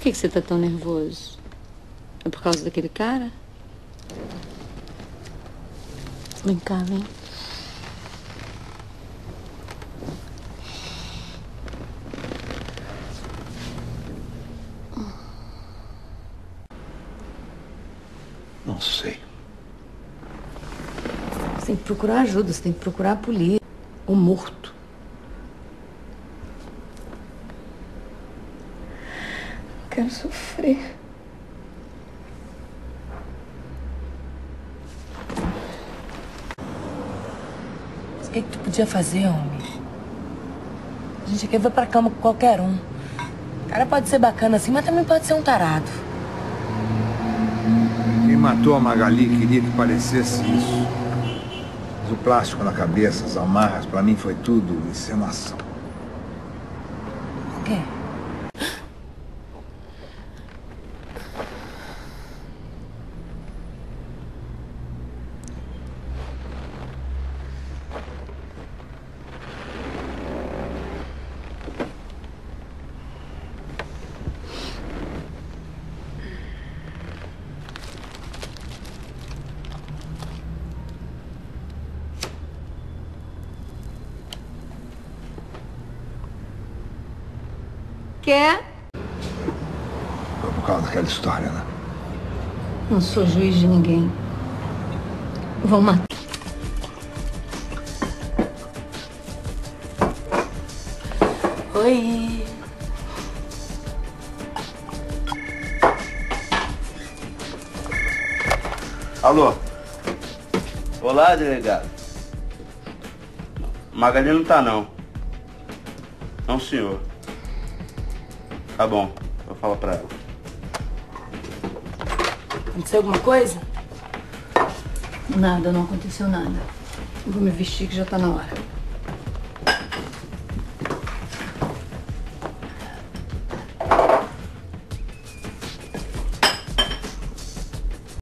que você tá tão nervoso? É por causa daquele cara? Vem cá, vem. Não sei. Você tem que procurar ajuda, você tem que procurar a polícia. Ou morto. Não quero sofrer. O que tu podia fazer, homem? A gente quer ir pra cama com qualquer um. O cara pode ser bacana assim, mas também pode ser um tarado. Quem matou a Magali queria que parecesse isso. Mas o plástico na cabeça, as amarras, pra mim foi tudo encenação. O quê? Quer? Foi por causa daquela história, né? Não sou juiz de ninguém. Vão matar. Oi. Alô? Olá, delegado. Magali não tá, não. Não, senhor. Tá bom, eu falo pra ela. Aconteceu alguma coisa? Nada, não aconteceu nada. Eu vou me vestir que já tá na hora.